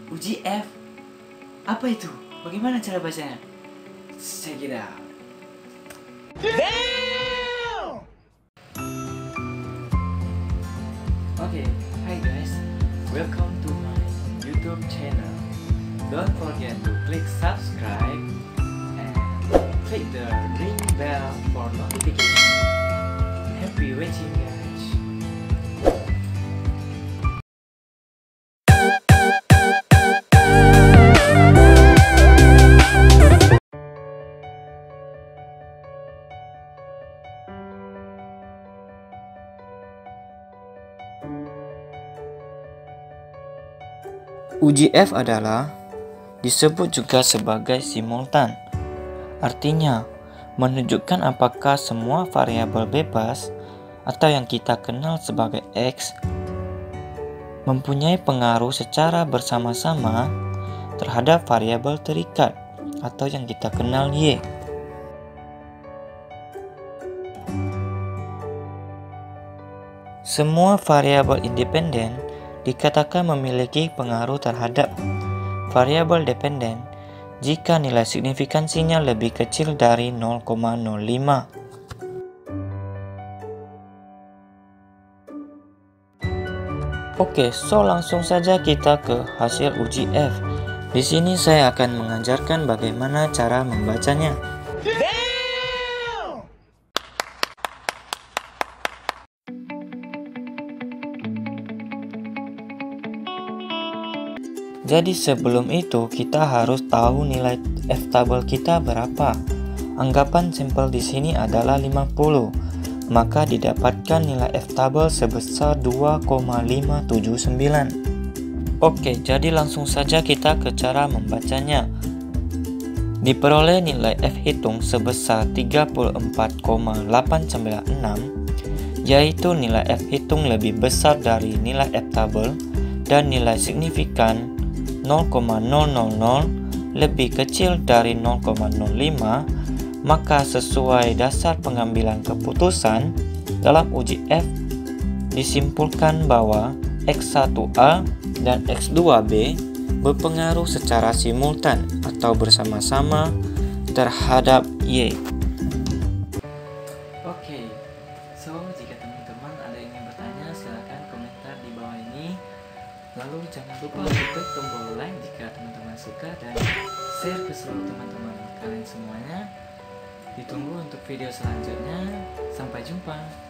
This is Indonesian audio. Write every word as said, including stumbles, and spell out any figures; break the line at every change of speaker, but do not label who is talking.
Uji F? Apa itu? Bagaimana cara bacanya? Check it out. Damn! Okay, hi guys. Welcome to my YouTube channel. Don't forget to click subscribe and click the ring bell for notification. Happy watching guys. Uji F adalah disebut juga sebagai simultan. Artinya, menunjukkan apakah semua variabel bebas atau yang kita kenal sebagai X mempunyai pengaruh secara bersama-sama terhadap variabel terikat atau yang kita kenal Y. Semua variabel independen dikatakan memiliki pengaruh terhadap variabel dependen jika nilai signifikansinya lebih kecil dari nol koma nol lima. Oke, so langsung saja kita ke hasil uji F. Di sini saya akan mengajarkan bagaimana cara membacanya. Jadi sebelum itu kita harus tahu nilai F-tabel kita berapa. Anggapan sampel di sini adalah lima puluh, maka didapatkan nilai F-tabel sebesar dua koma lima tujuh sembilan. Oke, jadi langsung saja kita ke cara membacanya. Diperoleh nilai F hitung sebesar tiga puluh empat koma delapan sembilan enam, yaitu nilai F hitung lebih besar dari nilai F-tabel dan nilai signifikan nol koma nol nol nol lebih kecil dari nol koma nol lima, maka sesuai dasar pengambilan keputusan dalam uji F disimpulkan bahwa X satu A dan X dua B berpengaruh secara simultan atau bersama-sama terhadap Y. Oke, so jika teman-teman ada yang ingin bertanya silahkan komentar di bawah ini. Lalu jangan lupa klik tombol like jika teman-teman suka dan share ke seluruh teman-teman kalian semuanya. Ditunggu untuk video selanjutnya. Sampai jumpa.